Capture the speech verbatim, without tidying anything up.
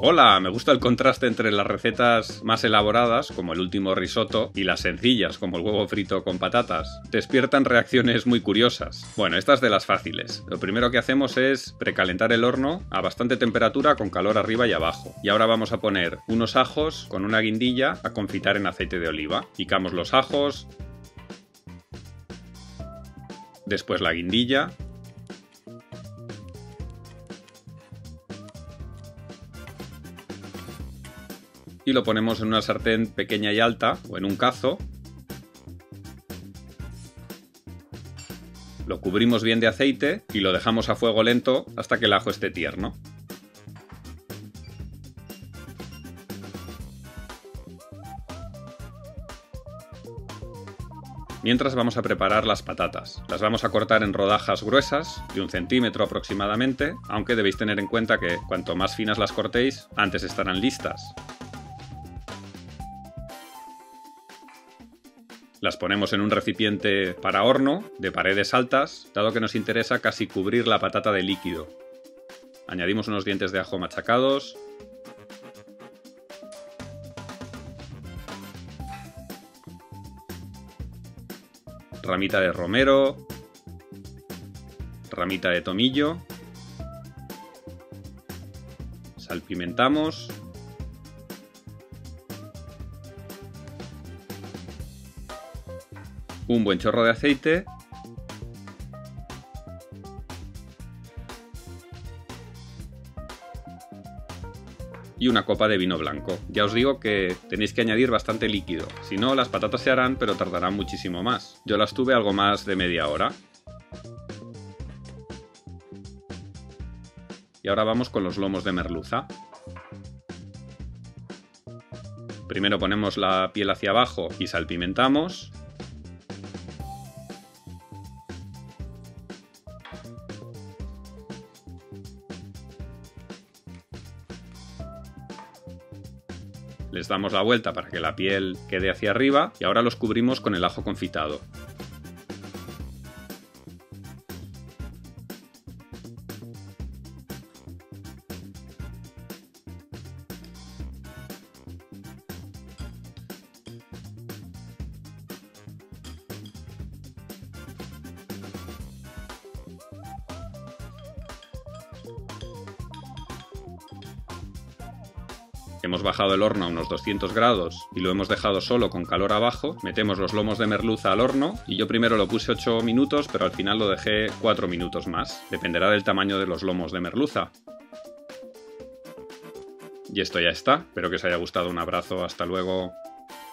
Hola, me gusta el contraste entre las recetas más elaboradas, como el último risotto, y las sencillas, como el huevo frito con patatas. Despiertan reacciones muy curiosas. Bueno, esta es de las fáciles. Lo primero que hacemos es precalentar el horno a bastante temperatura con calor arriba y abajo. Y ahora vamos a poner unos ajos con una guindilla a confitar en aceite de oliva. Picamos los ajos, después la guindilla, y lo ponemos en una sartén pequeña y alta o en un cazo. Lo cubrimos bien de aceite y lo dejamos a fuego lento hasta que el ajo esté tierno. Mientras vamos a preparar las patatas. Las vamos a cortar en rodajas gruesas, de un centímetro aproximadamente, aunque debéis tener en cuenta que cuanto más finas las cortéis, antes estarán listas. Las ponemos en un recipiente para horno, de paredes altas, dado que nos interesa casi cubrir la patata de líquido. Añadimos unos dientes de ajo machacados. Ramita de romero. Ramita de tomillo. Salpimentamos. Un buen chorro de aceite y una copa de vino blanco. Ya os digo que tenéis que añadir bastante líquido, si no las patatas se harán pero tardarán muchísimo más. Yo las tuve algo más de media hora. Y ahora vamos con los lomos de merluza. Primero ponemos la piel hacia abajo y salpimentamos. Les damos la vuelta para que la piel quede hacia arriba y ahora los cubrimos con el ajo confitado. Hemos bajado el horno a unos doscientos grados y lo hemos dejado solo con calor abajo. Metemos los lomos de merluza al horno y yo primero lo puse ocho minutos, pero al final lo dejé cuatro minutos más. Dependerá del tamaño de los lomos de merluza. Y esto ya está. Espero que os haya gustado. Un abrazo. Hasta luego.